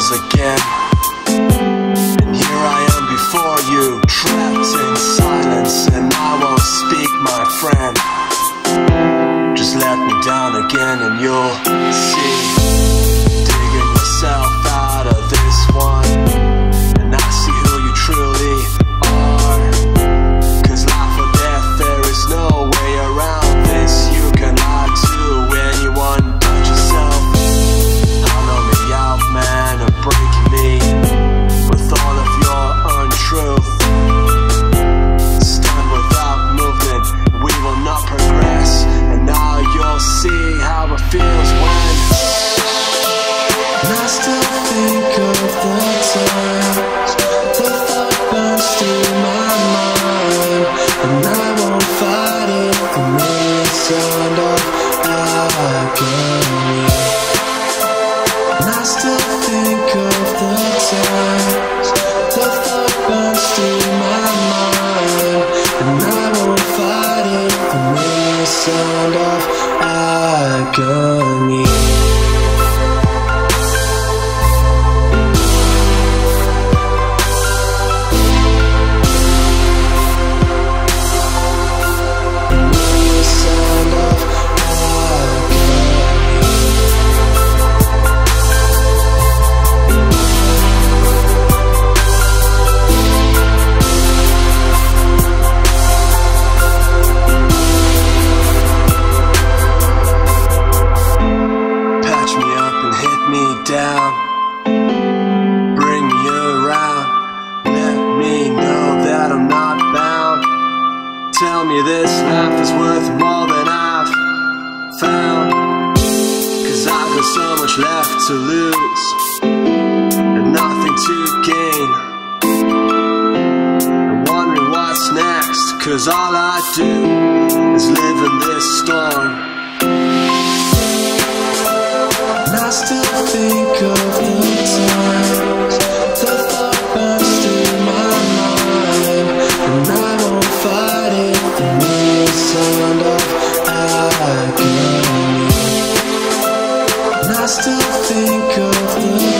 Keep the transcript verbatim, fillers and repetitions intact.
rose again, and here I am before you, trapped in silence, and I won't speak, my friend. Just let me down again and you'll see. Digging yourself out of this one, and I see who you truly are. Cause life or death, there is no way around this. You can lie to anyone but yourself. Hollow me out, man, and breaking me with all of your untruth. Stand without movement, we will not progress. And now you'll see how it feels when and I still think of the times the thought burns through my mind, and I won't fight it for me. It's sound of agony. And I still think of the times the thought burns through my mind, and I won't fight it for me. It's sound of agony. Down, bring me around, let me know that I'm not bound. Tell me this life is worth more than I've found. Cause I've got so much left to lose and nothing to gain. I'm wondering what's next, cause all I do is live in this storm. I still think of the times the thought burns through my mind, and I won't fight it for me. It's sound of agony. And I still think of the